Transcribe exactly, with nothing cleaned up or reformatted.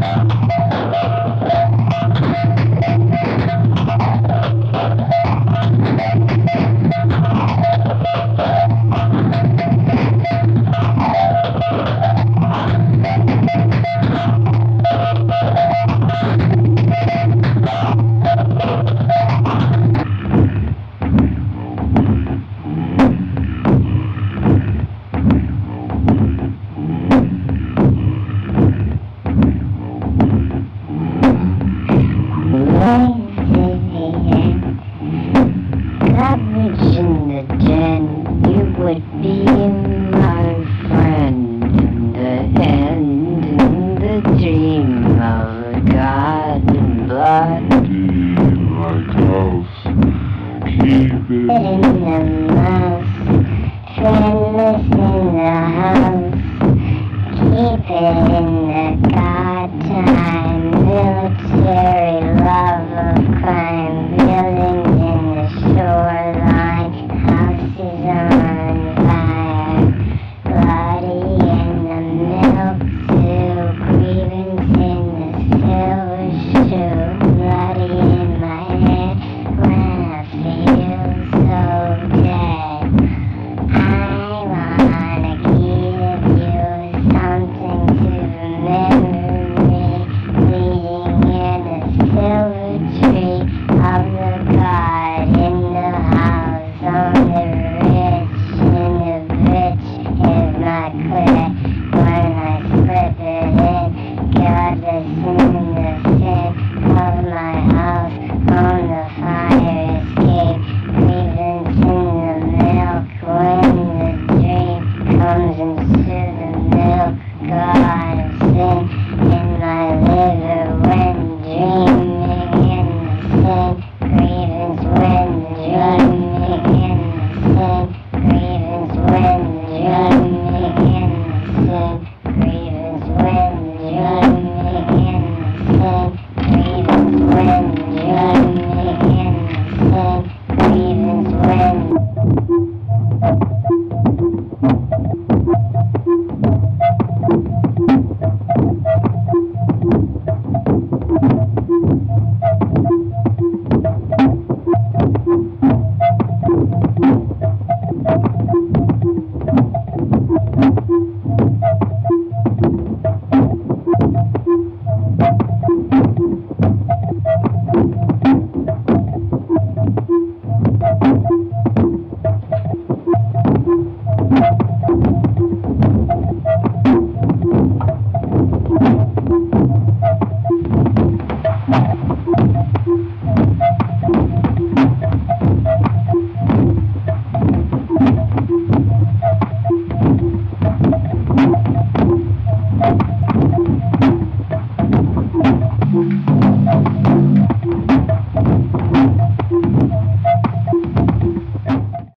Coverage in the den, you would be my friend in the end, in the dream of God and blood. Like house, keep it in the mouse, friendless in the house, keep it in the God time, military love of crime, buildings in the shoreline, houses on fire, bloody in the milk too, grievance in the silver shoe, bloody in my head when I feel so dead. I wanna give you something to remember me, bleeding in the silver tree of the God in the house on the rich, in the rich is my clear when I slip it in, godless in the sin of my house on the fire escape, grievance in the milk when the dream comes into the milk, God.